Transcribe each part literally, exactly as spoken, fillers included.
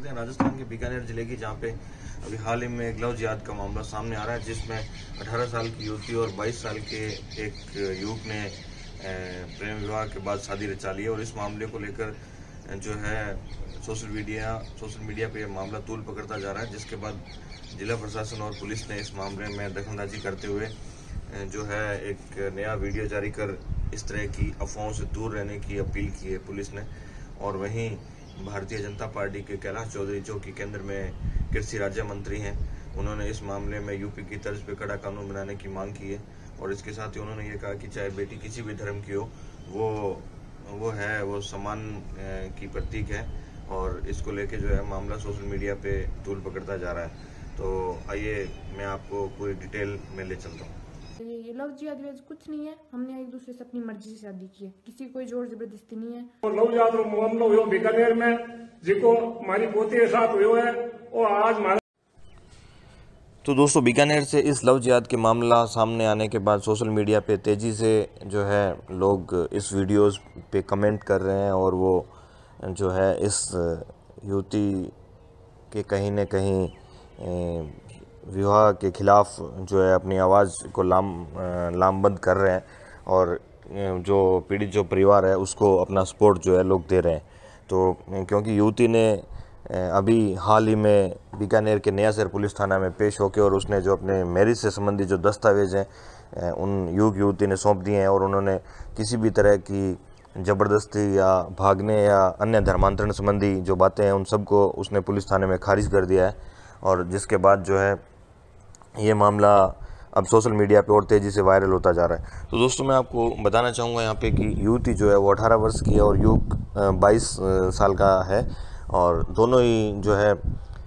करते हैं राजस्थान के बीकानेर जिले की, जहाँ पे अभी हाल ही में ग्लव जिहाद का मामला सामने आ रहा है, जिसमें अठारह साल की युवती और बाईस साल के एक युवक ने प्रेम विवाह के बाद शादी रचा ली है। और इस मामले को लेकर जो है सोशल मीडिया सोशल मीडिया पे यह मामला तूल पकड़ता जा रहा है, जिसके बाद जिला प्रशासन और पुलिस ने इस मामले में दखलंदाजी करते हुए जो है एक नया वीडियो जारी कर इस तरह की अफवाहों से दूर रहने की अपील की है पुलिस ने। और वहीं भारतीय जनता पार्टी के कैलाश चौधरी, जो कि केंद्र में कृषि राज्य मंत्री हैं, उन्होंने इस मामले में यूपी की तर्ज पे कड़ा कानून बनाने की मांग की है। और इसके साथ ही उन्होंने ये कहा कि चाहे बेटी किसी भी धर्म की हो, वो वो है वो सम्मान की प्रतीक है। और इसको लेके जो है मामला सोशल मीडिया पे तूल पकड़ता जा रहा है। तो आइए मैं आपको पूरी डिटेल में ले चलता हूँ। ये लव जिहाद कुछ नहीं है, हमने एक दूसरे से अपनी मर्जी से शादी की है, किसी कोई जोर जबरदस्ती नहीं है। लव जिहाद मामलो हुयो बीकानेर में, जिको हमारी पोती के साथ हुयो है, और आज तो दोस्तों बीकानेर से इस लव जिहाद के मामला सामने आने के बाद सोशल मीडिया पे तेज़ी से जो है लोग इस वीडियोस पे कमेंट कर रहे हैं, और वो जो है इस युवती के कहीं न कहीं विवाह के खिलाफ जो है अपनी आवाज़ को लाम लामबंद कर रहे हैं, और जो पीड़ित जो परिवार है उसको अपना सपोर्ट जो है लोग दे रहे हैं। तो क्योंकि युवती ने अभी हाल ही में बीकानेर के नया शहर पुलिस थाना में पेश होकर और उसने जो अपने मैरिज से संबंधित जो दस्तावेज हैं उन युवक युवती ने सौंप दिए हैं, और उन्होंने किसी भी तरह की ज़बरदस्ती या भागने या अन्य धर्मांतरण संबंधी जो बातें हैं उन सबको उसने पुलिस थाने में खारिज कर दिया है। और जिसके बाद जो है ये मामला अब सोशल मीडिया पे और तेज़ी से वायरल होता जा रहा है। तो दोस्तों मैं आपको बताना चाहूँगा यहाँ पे कि युवती जो है वो अठारह वर्ष की है और युवक बाईस साल का है, और दोनों ही जो है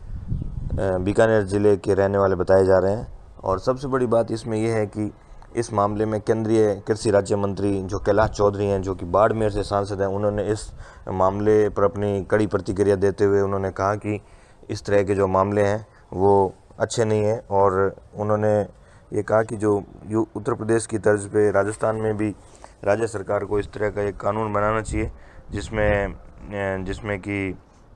बीकानेर ज़िले के रहने वाले बताए जा रहे हैं। और सबसे बड़ी बात इसमें यह है कि इस मामले में केंद्रीय कृषि राज्य मंत्री जो कैलाश चौधरी हैं, जो कि बाड़मेर से सांसद हैं, उन्होंने इस मामले पर अपनी कड़ी प्रतिक्रिया देते हुए उन्होंने कहा कि इस तरह के जो मामले हैं वो अच्छे नहीं हैं। और उन्होंने ये कहा कि जो उत्तर प्रदेश की तर्ज पे राजस्थान में भी राज्य सरकार को इस तरह का एक कानून बनाना चाहिए, जिसमें जिसमें कि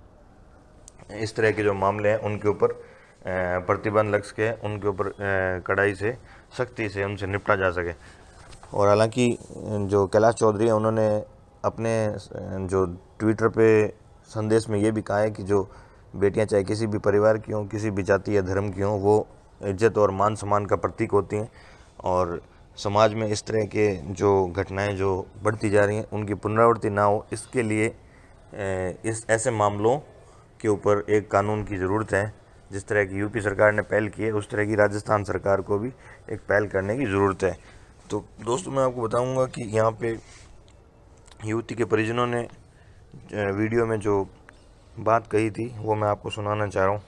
इस तरह के जो मामले हैं उनके ऊपर प्रतिबंध लग सके, उनके ऊपर कड़ाई से सख्ती से उनसे निपटा जा सके। और हालांकि जो कैलाश चौधरी हैं उन्होंने अपने जो ट्विटर पे संदेश में ये भी कहा है कि जो बेटियां चाहे किसी भी परिवार की हों, किसी भी जाति या धर्म की हों, वो इज्जत और मान सम्मान का प्रतीक होती हैं। और समाज में इस तरह के जो घटनाएं जो बढ़ती जा रही हैं उनकी पुनरावृत्ति ना हो, इसके लिए इस ऐसे मामलों के ऊपर एक कानून की ज़रूरत है। जिस तरह की यूपी सरकार ने पहल की है, उस तरह की राजस्थान सरकार को भी एक पहल करने की ज़रूरत है। तो दोस्तों मैं आपको बताऊंगा कि यहाँ पे युवती के परिजनों ने वीडियो में जो बात कही थी वो मैं आपको सुनाना चाह रहा हूँ।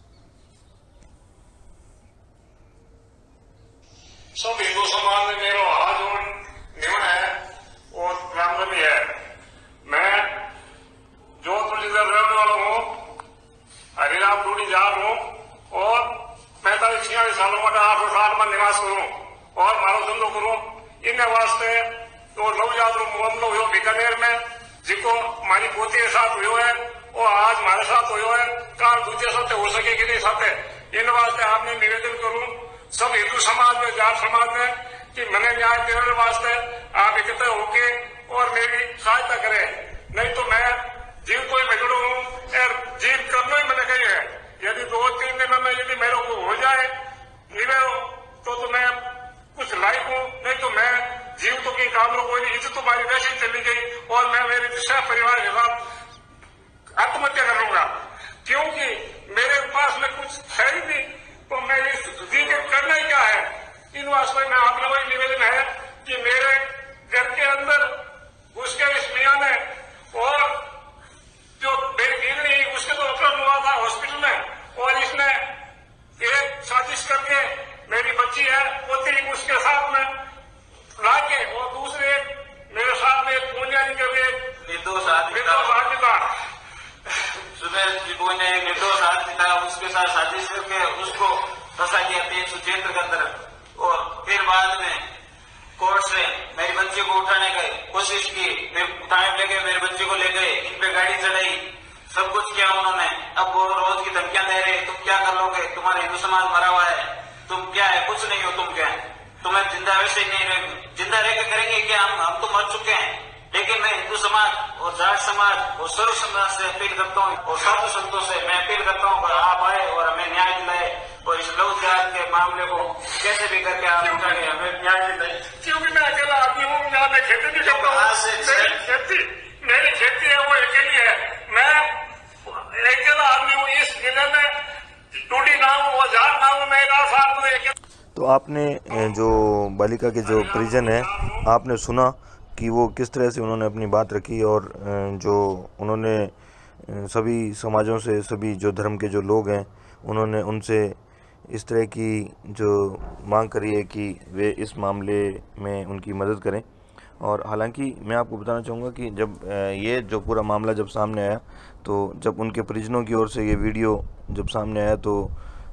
सब हिंदू समाज में मेरा हाथ और नियम है और ब्राह्मण भी है। मैं जोधपुर जिला रहने वाला हूँ, हरिराम डूडी जा रहा हूँ, और पैंतालीस छियालीस सालों में आठ साल में निवास करूँ और मारो धंधो करूँ। इन वास्ते तो लव जिहाद मामलो हुयो बीकानेर में, जिको हमारी पोती के साथ हुयो है, और आज हमारे साथ हुयो है, काल दूसरे साथ हो सके कि नहीं साथ। इन वास्ते आपने निवेदन करूँ सब हिंदू समाज में, जाट समाज में, कि मैंने न्याय देने वास्ते आप इकट्ठे होके और मेरी सहायता करें। नहीं तो मैं जीव कोई बिगड़ू हूँ और जीव करना ही मैंने कही है। यदि दो तीन दिन में यदि मेरे को हो जाए निवे तो, तो मैं कुछ लायक हूँ, नहीं तो मैं जीव तो की काम लोग कोई इज्जत तो हमारी वैसी चली गई, और मैं मेरे दूसरे परिवार के साथ आत्महत्या कर लूंगा, क्योंकि मेरे पास में कुछ है ही नहीं। तो मैं इस जीव करना ही क्या है। इन वास्ते में आप लोगों का निवेदन है कि मेरे घर के अंदर घुस के इस मियां ने, और जो मेरी बीवी उसके तो ऑपरेशन हुआ था हॉस्पिटल में, और इसने एक साजिश करके मेरी बच्ची है पोती उसके साथ में लाके, और दूसरे मेरे साथ में पुण्याजी करके निर्दोष आदमी था, सुबह कोई ने निर्दोष आदमी था, उसके साथ साजिश करके उसको फंसा दिया तीन सौ छिहत्तर के अंदर। और फिर बाद में कोर्ट से मेरी बच्ची को उठाने की कोशिश की, फिर टाइम ले गए, मेरी बच्ची को ले गए, इन पे गाड़ी चढ़ाई, सब कुछ किया उन्होंने। अब वो समाज मरा हुआ है, तुम क्या है, कुछ नहीं हो, तुम क्या है, तुम्हें जिंदा वैसे ही नहीं रह, जिंदा रह के करेंगे क्या, हम हम तो मर चुके हैं। लेकिन मैं हिंदू समाज और जाट समाज और सर्व समाज से अपील करता हूँ और साधु संतों से मैं अपील करता हूँ कि आप आए और हमें न्याय दिलाए और इस लव जिहाद के मामले को कैसे भी करके आप उठाए, हमें न्याय दिलाए। क्योंकि मैं अकेला आदमी हूँ, यहाँ मैं खेती भी करता हूँ, मेरी खेती मेरी खेती है वो अकेली है, मैं अकेला आदमी हूँ। इस जिले में टूटी ना हूँ, वो जाट ना हूँ, मैं साथ। तो आपने जो बालिका के जो परिजन है, आपने सुना कि वो किस तरह से उन्होंने अपनी बात रखी और जो उन्होंने सभी समाजों से, सभी जो धर्म के जो लोग हैं, उन्होंने उनसे इस तरह की जो मांग करी है कि वे इस मामले में उनकी मदद करें। और हालांकि मैं आपको बताना चाहूँगा कि जब ये जो पूरा मामला जब सामने आया, तो जब उनके परिजनों की ओर से ये वीडियो जब सामने आया, तो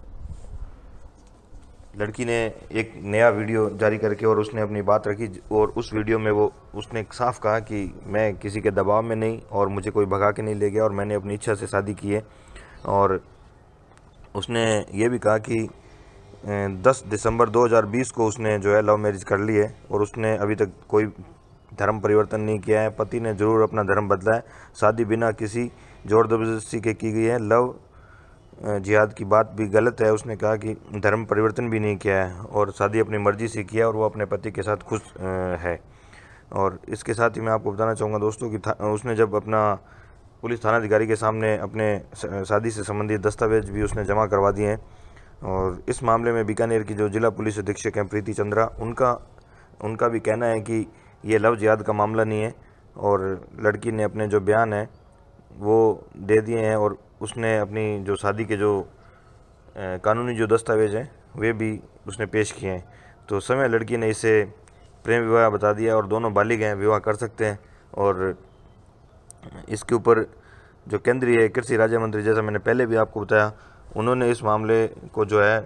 लड़की ने एक नया वीडियो जारी करके और उसने अपनी बात रखी। और उस वीडियो में वो उसने साफ कहा कि मैं किसी के दबाव में नहीं और मुझे कोई भगा के नहीं ले गया और मैंने अपनी इच्छा से शादी की है। और उसने ये भी कहा कि दस दिसंबर दो हज़ार बीस को उसने जो है लव मैरिज कर ली है और उसने अभी तक कोई धर्म परिवर्तन नहीं किया है। पति ने ज़रूर अपना धर्म बदला है, शादी बिना किसी जोर ज़बरदस्ती के की गई है। लव जिहाद की बात भी गलत है। उसने कहा कि धर्म परिवर्तन भी नहीं किया है और शादी अपनी मर्ज़ी से किया और वो अपने पति के साथ खुश है। और इसके साथ ही मैं आपको बताना चाहूँगा दोस्तों कि उसने जब अपना पुलिस थानाधिकारी के सामने अपने शादी से संबंधित दस्तावेज भी उसने जमा करवा दिए हैं। और इस मामले में बीकानेर की जो जिला पुलिस अधीक्षक हैं प्रीति चंद्रा, उनका उनका भी कहना है कि ये लव जिहाद का मामला नहीं है और लड़की ने अपने जो बयान है वो दे दिए हैं और उसने अपनी जो शादी के जो कानूनी जो दस्तावेज हैं वे भी उसने पेश किए हैं। तो समय लड़की ने इसे प्रेम विवाह बता दिया और दोनों बालिग हैं, विवाह कर सकते हैं। और इसके ऊपर जो केंद्रीय कृषि राज्य मंत्री, जैसा मैंने पहले भी आपको बताया, उन्होंने इस मामले को जो है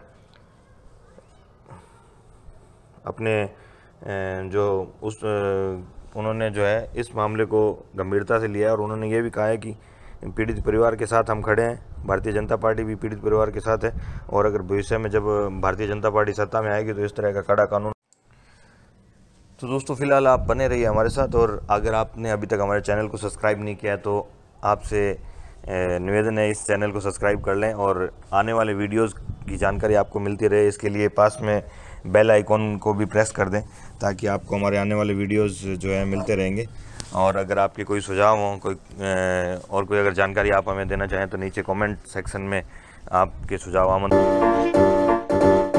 अपने जो उस उन्होंने जो है इस मामले को गंभीरता से लिया और उन्होंने ये भी कहा है कि पीड़ित परिवार के साथ हम खड़े हैं। भारतीय जनता पार्टी भी पीड़ित परिवार के साथ है और अगर भविष्य में जब भारतीय जनता पार्टी सत्ता में आएगी तो इस तरह का कड़ा कानून। तो दोस्तों फिलहाल आप बने रहिए हमारे साथ और अगर आपने अभी तक हमारे चैनल को सब्सक्राइब नहीं किया है तो आपसे निवेदन है इस चैनल को सब्सक्राइब कर लें और आने वाले वीडियोस की जानकारी आपको मिलती रहे। इसके लिए पास में बेल आइकॉन को भी प्रेस कर दें ताकि आपको हमारे आने वाले वीडियोस जो है मिलते रहेंगे। और अगर आपके कोई सुझाव हों, कोई और कोई अगर जानकारी आप हमें देना चाहें तो नीचे कमेंट सेक्शन में आपके सुझाव आमंत्रित।